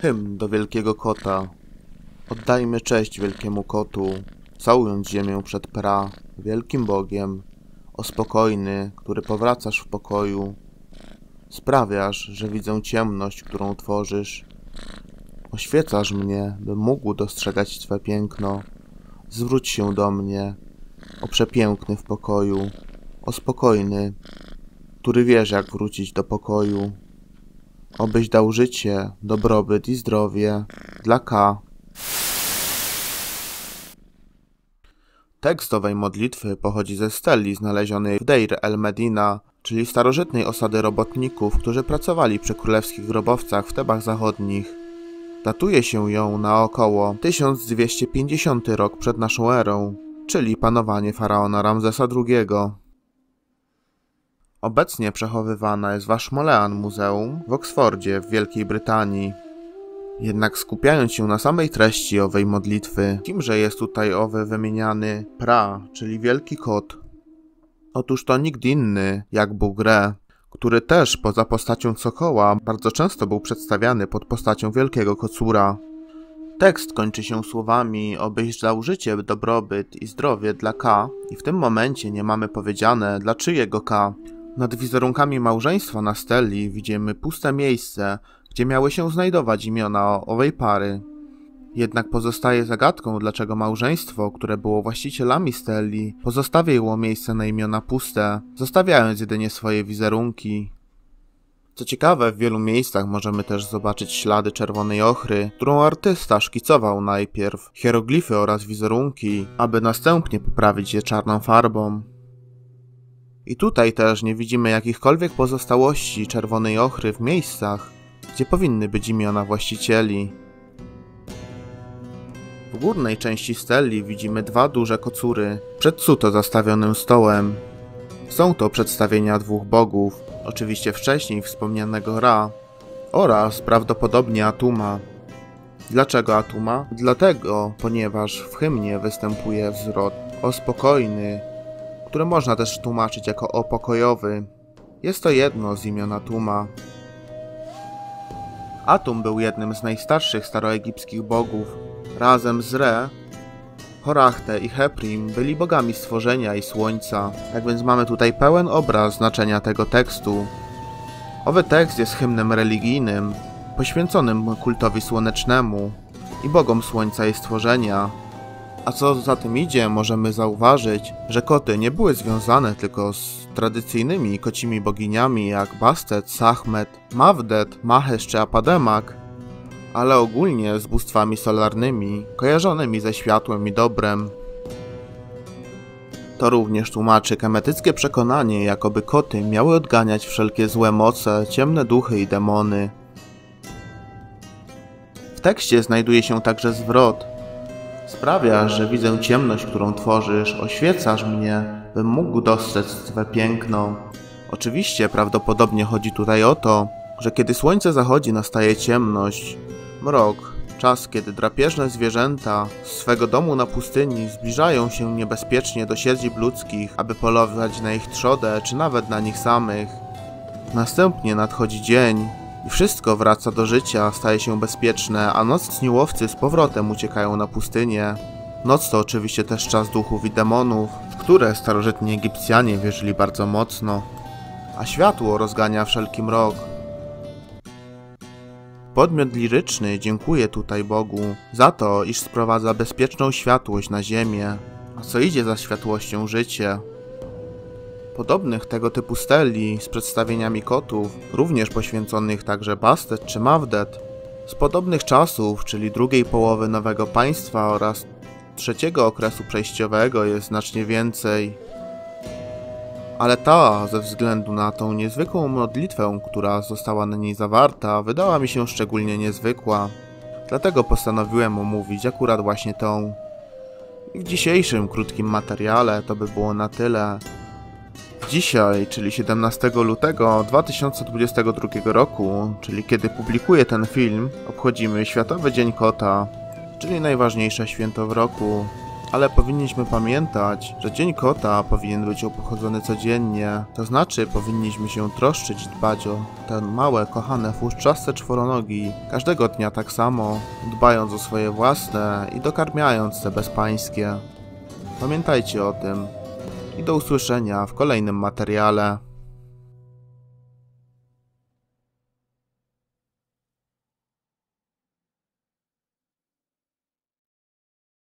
Hymn do wielkiego kota. Oddajmy cześć wielkiemu kotu, całując ziemię przed pra, wielkim Bogiem. O spokojny, który powracasz w pokoju, sprawiasz, że widzę ciemność, którą tworzysz. Oświecasz mnie, bym mógł dostrzegać Twe piękno. Zwróć się do mnie, o przepiękny w pokoju, o spokojny, który wiesz, jak wrócić do pokoju. Obyś dał życie, dobrobyt i zdrowie dla K. Tekst owej modlitwy pochodzi ze steli znalezionej w Deir el-Medina, czyli starożytnej osady robotników, którzy pracowali przy królewskich grobowcach w Tebach Zachodnich. Datuje się ją na około 1250 rok przed naszą erą, czyli panowanie faraona Ramzesa II. Obecnie przechowywana jest w Ashmolean Muzeum w Oksfordzie w Wielkiej Brytanii. Jednak skupiając się na samej treści owej modlitwy, kimże jest tutaj owy wymieniany Pra, czyli wielki kot? Otóż to nikt inny jak Bóg Re, który też poza postacią sokoła bardzo często był przedstawiany pod postacią wielkiego kocura. Tekst kończy się słowami obyś dał życie, dobrobyt i zdrowie dla K i w tym momencie nie mamy powiedziane dla czyjego K. Nad wizerunkami małżeństwa na steli widzimy puste miejsce, gdzie miały się znajdować imiona owej pary. Jednak pozostaje zagadką, dlaczego małżeństwo, które było właścicielami steli, pozostawiło miejsce na imiona puste, zostawiając jedynie swoje wizerunki. Co ciekawe, w wielu miejscach możemy też zobaczyć ślady czerwonej ochry, którą artysta szkicował najpierw hieroglify oraz wizerunki, aby następnie poprawić je czarną farbą. I tutaj też nie widzimy jakichkolwiek pozostałości czerwonej ochry w miejscach, gdzie powinny być imiona właścicieli. W górnej części steli widzimy dwa duże kocury, przed suto zastawionym stołem. Są to przedstawienia dwóch bogów, oczywiście wcześniej wspomnianego Ra, oraz prawdopodobnie Atuma. Dlaczego Atuma? Dlatego, ponieważ w hymnie występuje wzrok o spokojny, które można też tłumaczyć jako o pokojowy. Jest to jedno z imion Atuma. Atum był jednym z najstarszych staroegipskich bogów. Razem z Re, Horachte i Heprim byli bogami stworzenia i słońca. Tak więc mamy tutaj pełen obraz znaczenia tego tekstu. Owy tekst jest hymnem religijnym, poświęconym kultowi słonecznemu i bogom słońca i stworzenia. A co za tym idzie, możemy zauważyć, że koty nie były związane tylko z tradycyjnymi kocimi boginiami jak Bastet, Sachmet, Mawdet, Mahes czy Apademak, ale ogólnie z bóstwami solarnymi, kojarzonymi ze światłem i dobrem. To również tłumaczy kemetyckie przekonanie, jakoby koty miały odganiać wszelkie złe moce, ciemne duchy i demony. W tekście znajduje się także zwrot: sprawiasz, że widzę ciemność, którą tworzysz, oświecasz mnie, bym mógł dostrzec Twe piękno. Oczywiście prawdopodobnie chodzi tutaj o to, że kiedy słońce zachodzi, nastaje ciemność, mrok, czas kiedy drapieżne zwierzęta z swego domu na pustyni zbliżają się niebezpiecznie do siedzib ludzkich, aby polować na ich trzodę czy nawet na nich samych. Następnie nadchodzi dzień i wszystko wraca do życia, staje się bezpieczne, a nocni łowcy z powrotem uciekają na pustynię. Noc to oczywiście też czas duchów i demonów, w które starożytni Egipcjanie wierzyli bardzo mocno, a światło rozgania wszelki mrok. Podmiot liryczny dziękuje tutaj Bogu za to, iż sprowadza bezpieczną światłość na ziemię, a co idzie za światłością życie. Podobnych tego typu steli z przedstawieniami kotów, również poświęconych także Bastet czy Mawdet, z podobnych czasów, czyli drugiej połowy Nowego Państwa oraz trzeciego okresu przejściowego jest znacznie więcej. Ale ta, ze względu na tą niezwykłą modlitwę, która została na niej zawarta, wydała mi się szczególnie niezwykła. Dlatego postanowiłem omówić akurat właśnie tą. I w dzisiejszym krótkim materiale to by było na tyle. Dzisiaj, czyli 17 lutego 2022 roku, czyli kiedy publikuję ten film, obchodzimy Światowy Dzień Kota, czyli najważniejsze święto w roku. Ale powinniśmy pamiętać, że Dzień Kota powinien być obchodzony codziennie. To znaczy, powinniśmy się troszczyć, dbać o te małe, kochane, futrzzaste czworonogi. Każdego dnia tak samo, dbając o swoje własne i dokarmiając te bezpańskie. Pamiętajcie o tym. I do usłyszenia w kolejnym materiale.